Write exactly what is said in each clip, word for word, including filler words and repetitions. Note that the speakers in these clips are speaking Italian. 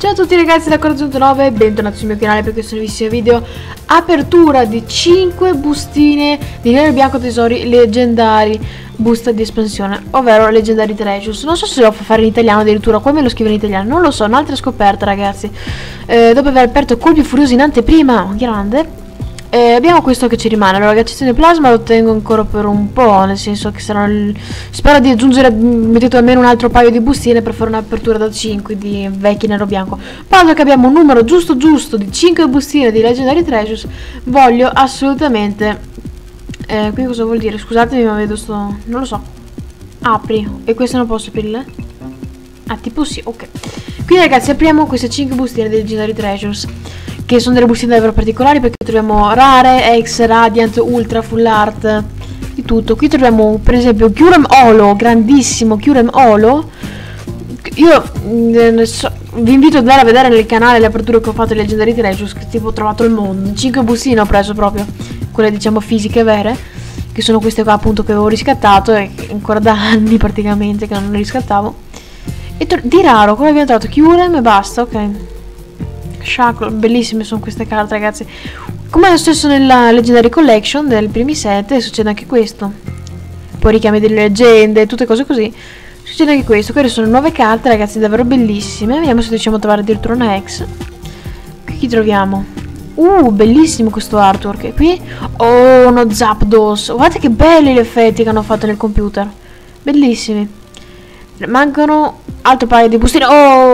Ciao a tutti ragazzi da Coro zero nove, bentornati sul mio canale per questo nuovissimo video. Apertura di cinque bustine di nero e bianco tesori leggendari, busta di espansione, ovvero leggendari treasures. Non so se lo fa fare in italiano addirittura, qua me lo scrive in italiano, non lo so, un'altra scoperta ragazzi. eh, Dopo aver aperto colpi furiosi in anteprima, grande. Eh, abbiamo questo che ci rimane. Allora, l'accezione plasma lo tengo ancora per un po', nel senso che sarà il... spero di aggiungere, mettete almeno un altro paio di bustine per fare un'apertura da cinque di vecchi nero bianco. Dato che abbiamo un numero giusto giusto di cinque bustine di Legendary Treasures, voglio assolutamente eh, qui cosa vuol dire? Scusatemi ma vedo sto... non lo so. Apri. E queste non posso aprirle? Ah, tipo sì, ok. Quindi ragazzi apriamo queste cinque bustine di Legendary Treasures, che sono delle bustine davvero particolari perché troviamo rare, X, Radiant, Ultra, Full Art, di tutto. Qui troviamo per esempio Kyurem Holo, grandissimo Kyurem Holo. Io eh, so, vi invito ad andare a vedere nel canale le aperture che ho fatto di Legendary Treasures, che tipo ho trovato il mondo. cinque bustine ho preso proprio, quelle diciamo fisiche vere, che sono queste qua appunto che avevo riscattato e ancora da anni praticamente che non le riscattavo. E di raro, come abbiamo trovato Kyurem e basta, ok. Shackle, bellissime sono queste carte ragazzi. Come lo stesso nella Legendary Collection del primi set succede anche questo. Poi richiami delle leggende, tutte cose così. Succede anche questo. Queste sono nuove carte ragazzi, davvero bellissime. Vediamo se riusciamo a trovare addirittura una X. Qui chi troviamo? Uh, bellissimo questo artwork. E qui, oh, uno Zapdos. Guardate che belli gli effetti che hanno fatto nel computer. Bellissimi. Mancano altro paio di bustine.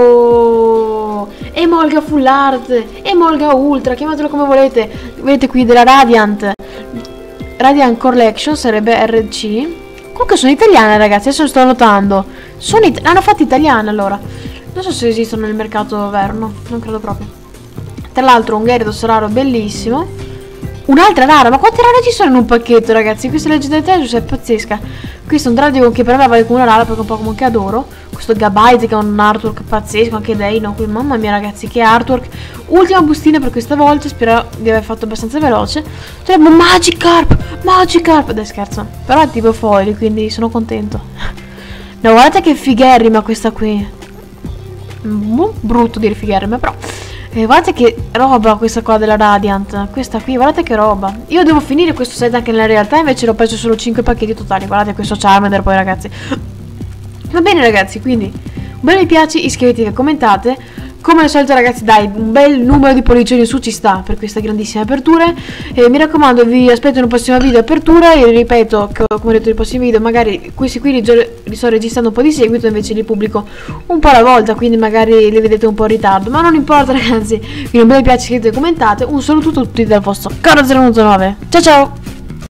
Oh, Emolga Full Art, Emolga Ultra, chiamatelo come volete. Vedete qui della Radiant Radiant Collection, sarebbe R C. Comunque sono italiane ragazzi, adesso lo sto notando. Sono it hanno fatto italiane allora. Non so se esistono nel mercato vero, no, non credo proprio. Tra l'altro un Gyarados raro bellissimo. Un'altra rara, ma quante rare ci sono in un pacchetto ragazzi? Questa Legendary Treasures è pazzesca. Questo è un Dragon che per me vale come una rara perché è un Pokémon che adoro. Questo Gabite che ha un artwork pazzesco, anche Deino qui, mamma mia ragazzi che artwork. Ultima bustina per questa volta, spero di aver fatto abbastanza veloce. Troviamo Magikarp, Magikarp, dai scherzo, però è tipo foil quindi sono contento. No, guardate che figherrima questa qui. Mm, brutto dire figherrima però eh, guardate che roba questa qua della Radiant. Questa qui, guardate che roba. Io devo finire questo set anche nella realtà, invece l'ho preso solo cinque pacchetti totali. Guardate questo Charmander poi ragazzi. Va bene ragazzi, quindi un bel mi piace, iscrivetevi e commentate. Come al solito ragazzi dai, un bel numero di pollicioni su ci sta per queste grandissime aperture. E mi raccomando, vi aspetto in un prossimo video apertura. E ripeto, che, come ho detto nei prossimi video, magari questi qui li, li sto registrando un po' di seguito, invece li pubblico un po' alla volta, quindi magari li vedete un po' in ritardo. Ma non importa ragazzi, quindi un bel mi piace, iscrivetevi e commentate. Un saluto a tutti dal vostro Coro zero nove. Ciao ciao!